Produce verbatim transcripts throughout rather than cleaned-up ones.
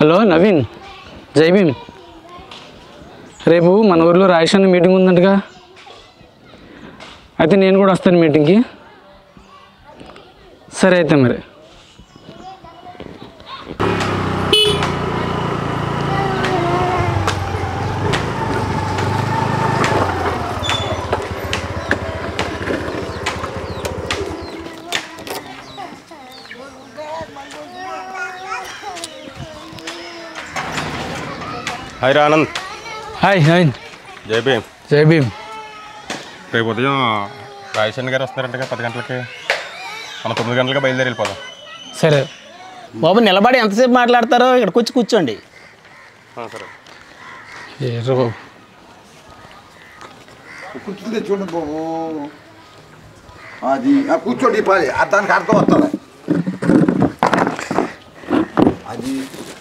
Hello Naveen, జై భీమ్. రేపు మన ఊరిలో రాజేష్ మీటింగ్ ఉందంటగా, అయితే నేను కూడా వస్తాను మీటింగ్కి. సరే అయితే మరి. హాయ్ ఆనంద్. హాయ్ నవీన్. జై భీమ్. జై భీమ్. రేపు ఉదయం రాజేష్ గారు వస్తున్నారంటగా పది గంటలకి. మనం తొమ్మిది గంటలకి బయలుదేరి వెళ్ళిపోదాం. సరే బాబు, నిలబడి ఎంతసేపు మాట్లాడతారో ఇక్కడికి వచ్చి కూర్చోండి. సరే ఏరో బాబు, కూర్చుంటే చూడండి బాబు. అది కూర్చోండి, పని దానికి అర్థం వస్తుంది. అది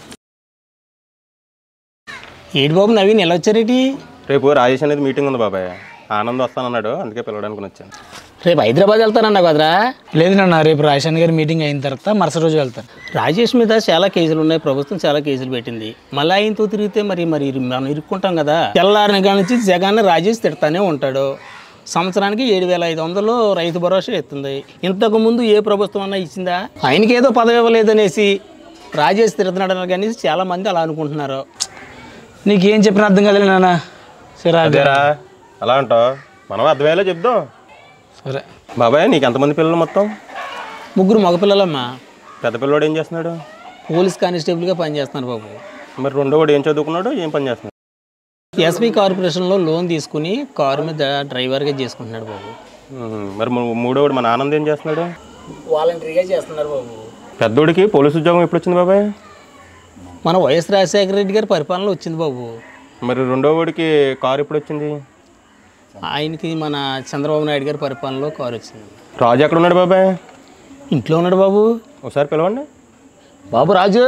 ఏడు బాబు నవీన్ ఎలా వచ్చారేటి? రేపు రాజేష్ అనేది మీటింగ్ ఉంది బాబాయ్. ఆనంద్ వస్తానన్నాడు, అందుకే పిలవడానికి వచ్చాను. రేపు హైదరాబాద్ వెళ్తానన్నా కదరా? లేదు నాన్న, రేపు రాజేష్ గారి మీటింగ్ అయిన తర్వాత మరుసటి రోజు వెళ్తాను. రాజేష్ మీద చాలా కేసులు ఉన్నాయి, ప్రభుత్వం చాలా కేసులు పెట్టింది. మళ్ళీ ఆయనతో తిరిగితే మరి మరి మనం ఇరుక్కుంటాం కదా. తెల్లారిన కాడ నుంచి జగన్ రాజేష్ తిడతానే ఉంటాడు. సంవత్సరానికి ఏడు వేల ఐదు వందలు రైతు భరోసా ఇస్తుంది. ఇంతకుముందు ఏ ప్రభుత్వం అన్నా ఇచ్చిందా? ఆయనకి ఏదో పదవి ఇవ్వలేదనేసి రాజేష్ తిడుతున్నాడు కానీ చాలా మంది అలా అనుకుంటున్నారు. నీకేం చెప్పిన అర్థం కాదు నాన్న. సరే అదేరా, అలా అంటావు. మనం అర్థమయ్యేలా చెప్దాం. సరే బాబాయ్, నీకు ఎంతమంది పిల్లలు మొత్తం? ముగ్గురు మగపిల్లలమ్మా. పెద్ద పిల్లవాడు ఏం చేస్తున్నాడు? పోలీస్ కానిస్టేబుల్గా పనిచేస్తున్నారు బాబు. మరి రెండో వాడు ఏం చదువుకున్నాడు, ఏం పని చేస్తున్నాడు? ఎస్బీ కార్పొరేషన్లో లోన్ తీసుకుని కారు మీద డ్రైవర్గా చేసుకుంటున్నాడు బాబు. మరి మూడో వాడు మన ఆనంద్ ఏం చేస్తున్నాడు? వాలంటరీగా చేస్తున్నారు బాబు. పెద్దోడికి పోలీసు ఉద్యోగం ఎప్పుడు వచ్చింది బాబాయ్? మన వైఎస్ రాజశేఖర రెడ్డి గారి పరిపాలన వచ్చింది బాబు. మరి రెండో వాడికి కారు ఎప్పుడు వచ్చింది? ఆయనకి మన చంద్రబాబు నాయుడు గారి పరిపాలనలో కారు వచ్చింది. రాజు ఎక్కడ ఉన్నాడు బాబాయ్? ఇంట్లో ఉన్నాడు బాబు. ఒకసారి పిలవండి. బాబు రాజు.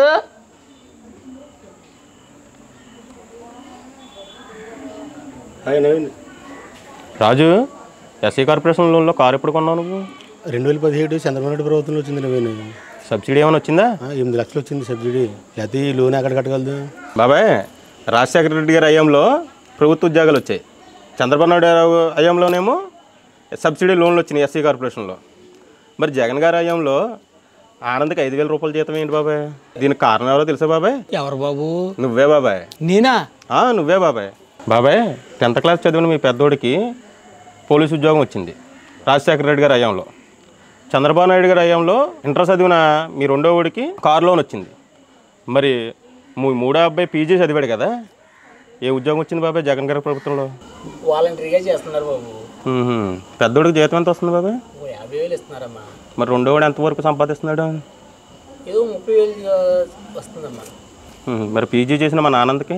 రాజు, ఎస్సీ కార్పొరేషన్ లోన్లో కారు ఎప్పుడు కొన్నావు నువ్వు? రెండు వేల పదిహేడు చంద్రబాబు నాయుడు ప్రభుత్వంలో వచ్చింది. నవీన్, సబ్సిడీ ఏమైనా వచ్చిందా? ఎనిమిది లక్షలు వచ్చింది సబ్సిడీ. లేకపోతే ఈ లోన్ ఎక్కడ కట్టగలదు బాబాయ్? రాజశేఖర రెడ్డి గారి హయాంలో ప్రభుత్వ ఉద్యోగాలు వచ్చాయి. చంద్రబాబు నాయుడు హయాంలోనేమో సబ్సిడీ లోన్లు వచ్చినాయి ఎస్సీ కార్పొరేషన్లో. మరి జగన్ గారి హయాంలో ఆనంద్కి ఐదు వేల రూపాయల జీతం ఏంటి బాబాయ్? దీనికి కారణం ఎవరో తెలుసా బాబాయ్? ఎవరు బాబు? నువ్వే బాబాయ్. నేనా? నువ్వే బాబాయ్. బాబాయ్, టెన్త్ క్లాస్ చదివిన మీ పెద్దోడికి పోలీసు ఉద్యోగం వచ్చింది రాజశేఖర రెడ్డి గారి హయాంలో. చంద్రబాబు నాయుడు గారి హయాంలో ఇంటర్ చదివిన మీ రెండో వాడికి కార్ లోన్ వచ్చింది. మరి మీ మూడో అబ్బాయి పీజీ చదివాడు కదా, ఏ ఉద్యోగం వచ్చింది బాబాయ్ జగన్ గారి ప్రభుత్వంలో? వాలంటరీగా చేస్తున్నారు బాబు. పెద్దోడికి జీతం ఎంత వస్తుంది బాబాయ్? యాభై వేలు ఇస్తున్నారమ్మా. మరి రెండో వాడు ఎంతవరకు సంపాదిస్తున్నాడు? ఏదో ముప్పై వేలు వస్తుందమ్మా. మరి పీజీ చేసిన మన ఆనంద్కి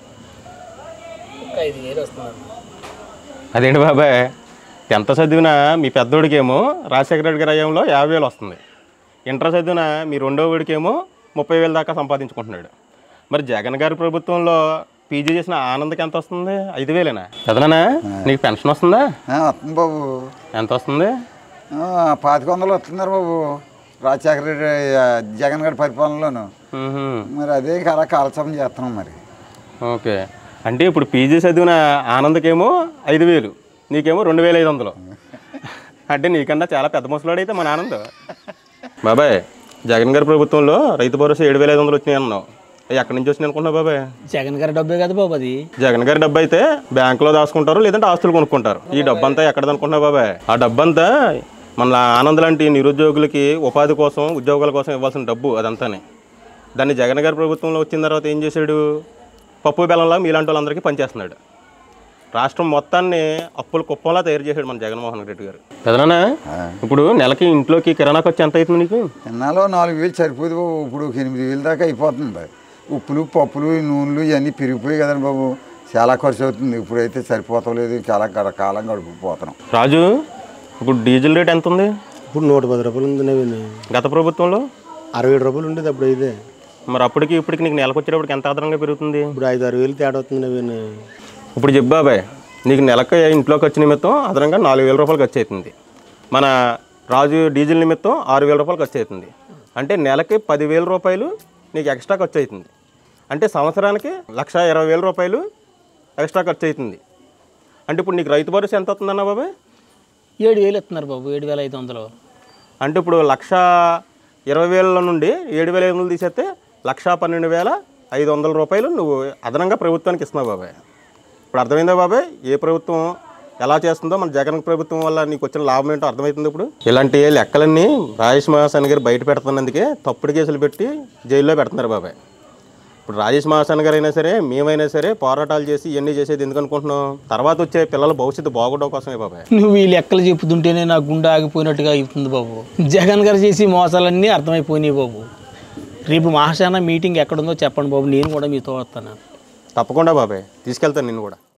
ఒక ఐదు వేలు వస్తుందమ్మా. అదేంటి బాబాయ్, ఎంత చదివినా మీ పెద్దోడికేమో రాజశేఖర రెడ్డి గారి హయాంలో యాభై వేలు వస్తుంది. ఇంటర్ చదివిన మీ రెండో వాడికేమో ముప్పై వేలు దాకా సంపాదించుకుంటున్నాడు. మరి జగన్ గారి ప్రభుత్వంలో పీజీ చేసిన ఆనంద్కి ఎంత వస్తుంది? ఐదు వేలేనా? కదనా? నీకు పెన్షన్ వస్తుందా? వస్తుంది బాబు. ఎంత వస్తుంది? పాతిక వందలు వస్తున్నారు బాబు రాజశేఖర రెడ్డి జగన్ గారి పరిపాలనలోను. మరి అదే అలా కాలక్షేపం చేస్తున్నాం మరి. ఓకే, అంటే ఇప్పుడు పీజీ చదివిన ఆనంద్కేమో ఐదు వేలు, నీకేమో రెండు వేల ఐదు వందలు. అంటే నీకన్నా చాలా పెద్ద ముసలాడు అయితే మన ఆనంద్. బాబాయ్, జగన్ గారి ప్రభుత్వంలో రైతు భరోసా ఏడు వేల ఐదు వందలు వచ్చినాయి అన్నావు. ఎక్కడి నుంచి వచ్చినాయి అనుకుంటున్నావు బాబాయ్? జగన్ గారి డబ్బే కదా బాబు అది. జగన్ గారి డబ్బు అయితే బ్యాంకులో దాచుకుంటారు, లేదంటే ఆస్తులు కొనుక్కుంటారు. ఈ డబ్బు అంతా ఎక్కడది అనుకుంటున్నావు బాబాయ్? ఆ డబ్బు అంతా మన ఆనంద్ లాంటి నిరుద్యోగులకి ఉపాధి కోసం, ఉద్యోగాల కోసం ఇవ్వాల్సిన డబ్బు అదంతానే. దాన్ని జగన్ గారి ప్రభుత్వంలో వచ్చిన తర్వాత ఏం చేశాడు? పప్పు బెల్లంలా మీలాంటి వాళ్ళందరికీ పనిచేస్తున్నాడు. రాష్ట్రం మొత్తాన్ని అప్పుల కుప్పంలా తయారు చేశాడు మన జగన్మోహన్ రెడ్డి గారు. కదనా? ఇప్పుడు నెలకి ఇంట్లోకి కిరాణా ఖర్చు ఎంత అవుతుంది నీకు? చిన్నాలో నాలుగు వేలు సరిపోదు బాబు. ఇప్పుడు ఎనిమిది వేలు దాకా అయిపోతుంది. ఉప్పులు, పప్పులు, నూనెలు ఇవన్నీ పెరిగిపోయి కదండి బాబు. చాలా ఖర్చు అవుతుంది. ఇప్పుడైతే సరిపోతలేదు, చాలా కాలం గడిపిపోతున్నాం. రాజు, ఇప్పుడు డీజిల్ రేట్ ఎంత ఉంది? ఇప్పుడు నూట పది రూపాయలు ఉంది నవీన్. గత ప్రభుత్వంలో అరవై ఏడు రూపాయలు ఉండేది అప్పుడు. అయితే మరి అప్పటికి ఇప్పటికి నీకు నెలకు వచ్చేటప్పటికి ఎంత అదనంగా పెరుగుతుంది? ఇప్పుడు ఐదు ఆరు వేలు తేడా అవుతుంది నవీన్. ఇప్పుడు చెప్పు బాబాయ్, నీకు నెలకు ఇంట్లో ఖర్చు నిమిత్తం అదనంగా నాలుగు వేల రూపాయలు ఖర్చు అవుతుంది. మన రాజు డీజిల్ నిమిత్తం ఆరు వేల రూపాయలు ఖర్చు అవుతుంది. అంటే నెలకి పదివేల రూపాయలు నీకు ఎక్స్ట్రా ఖర్చు అవుతుంది. అంటే సంవత్సరానికి లక్ష ఇరవై వేల రూపాయలు ఎక్స్ట్రా ఖర్చు అవుతుంది. అంటే ఇప్పుడు నీకు రైతు భరోసా ఎంత వస్తుందన్న బాబాయ్? ఏడు వేలు ఇస్తున్నారు బాబు, ఏడు వేల ఐదు వందలు. అంటే ఇప్పుడు లక్ష ఇరవై వేల నుండి ఏడు వేల ఐదు వందలు తీసేస్తే లక్ష పన్నెండు వేల ఐదు వందల రూపాయలు నువ్వు అదనంగా ప్రభుత్వానికి ఇస్తున్నావు బాబాయ్. ఇప్పుడు అర్థమైందా బాబాయ్ ఏ ప్రభుత్వం ఎలా చేస్తుందో? మన జగన్ ప్రభుత్వం వల్ల నీకు వచ్చిన లాభం ఏంటో అర్థమవుతుంది. ఇప్పుడు ఇలాంటి లెక్కలన్నీ రాజేష్ మహాసాని గారు బయట పెడుతున్నందుకే తప్పుడు కేసులు పెట్టి జైల్లో పెడుతున్నారు బాబాయ్. ఇప్పుడు రాజేష్ మహాసాని గారు అయినా సరే మేమైనా సరే పోరాటాలు చేసి ఇవన్నీ చేసేది ఎందుకు అనుకుంటున్నాం? తర్వాత వచ్చే పిల్లల భవిష్యత్తు బాగుండడం కోసమే బాబాయ్. నువ్వు ఈ లెక్కలు చెప్పుతుంటేనే నా గుండె ఆగిపోయినట్టుగా అవుతుంది బాబు. జగన్ గారు చేసి మోసాలన్నీ అర్థమైపోయినాయి బాబు. రేపు మహాశాన మీటింగ్ ఎక్కడుందో చెప్పండి బాబు, నేను కూడా మీతో వస్తాను. తప్పకుండా బాబాయ్, తీసుకెళ్తాను నిన్ను కూడా.